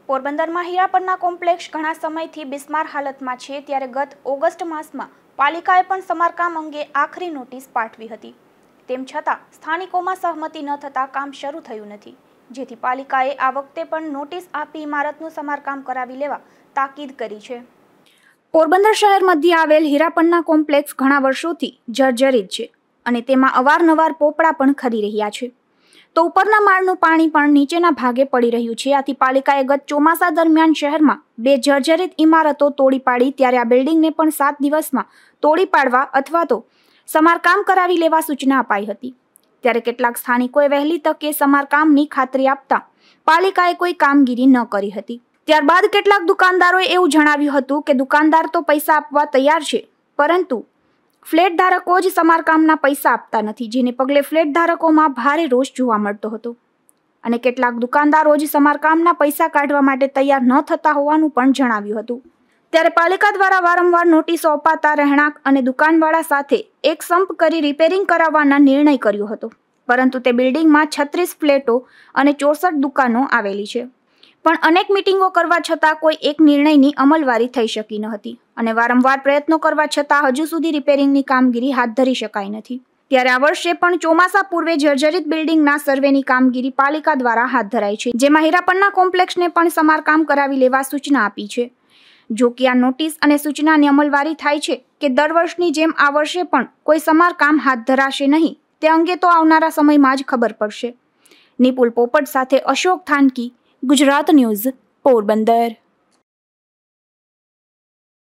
પોરબંદરમાં હીરાપરના કોમ્પ્લેક્સ ઘણા સમયથી બિસ્માર હાલતમાં છે, ત્યારે ગત ઓગસ્ટ માસમાં પાલિકાએ પણ સમારકામ અંગે આખરી નોટિસ પાઠવી હતી। તેમ છતાં સ્થાનિકોમાં સહમતિ ન થતાં કામ શરૂ થયું નથી, જેથી પાલિકાએ આ વખતે પણ નોટિસ આપી ઇમારતનું સમારકામ કરાવી લેવા તાકીદ કરી છે। પોરબંદર શહેર મધ્યે આવેલ હીરાપરના કોમ્પ્લેક્સ ઘણા વર્ષોથી જર્જરિત છે અને તેમાં અવારનવાર પોપડા પણ ખરી રહ્યા છે, તો ઉપરના માળનું પાણી પણ નીચેના ભાગે પડી રહ્યું છે। આથી પાલિકાએ ગત ચોમાસા દરમિયાન શહેરમાં બે જર્જરિત ઇમારતો તોડી પાડી, ત્યારે આ બિલ્ડિંગને પણ 7 દિવસમાં તોડી પાડવા અથવા તો સમારકામ કરાવી લેવા સૂચના અપાઈ હતી। ત્યારે કેટલાક સ્થાનિકોએ વહેલી તકે સમારકામની ખાતરી આપતા પાલિકાએ કોઈ કામગીરી ન કરી હતી। ત્યારબાદ કેટલાક દુકાનદારોએ એવું જણાવ્યું હતું કે દુકાનદાર તો પૈસા આપવા તૈયાર છે, પરંતુ ફ્લેટ ધારકો જ સમારકામના પૈસા આપતા નથી, જેને પગલે ફ્લેટ ધારકોમાં ભારે રોષ જોવા મળતો હતો અને કેટલાક દુકાનદારો જ સમારકામના પૈસા કાઢવા માટે તૈયાર ન થતા હોવાનું પણ જણાવ્યું હતું। ત્યારે પાલિકા દ્વારા વારંવાર નોટિસો અપાતા રહેણાંક અને દુકાનવાળા સાથે એક સંપ કરી રિપેરિંગ કરાવવાના નિર્ણય કર્યો હતો, પરંતુ તે બિલ્ડિંગમાં 36 ફ્લેટો અને 64 દુકાનો આવેલી છે, પણ અનેક મીટિંગો કરવા છતાં કોઈ એક નિર્ણયની અમલવારી થઈ શકી ન હતી અને વારંવાર પ્રયત્નો કરવા છતાં હજુ સુધી રિપેરિંગની કામગીરી હાથ ધરી શકાઈ નથી। ત્યારે આ વર્ષે પણ ચોમાસા પૂર્વે જર્જરિત બિલ્ડિંગના સર્વેની કામગીરી પાલિકા દ્વારા હાથ ધરાઈ છે, જેમાં હીરાપરના કોમ્પ્લેક્સને પણ સમારકામ કરાવી લેવા સૂચના આપી છે। જો કે આ નોટિસ અને સૂચનાની અમલવારી થાય છે કે દર વર્ષની જેમ આ વર્ષે પણ કોઈ સમારકામ હાથ ધરાશે નહીં, તે અંગે તો આવનારા સમયમાં જ ખબર પડશે। નિપુલ પોપટ સાથે અશોક થાનકી, ગુજરાત ન્યૂઝ, પોરબંદર।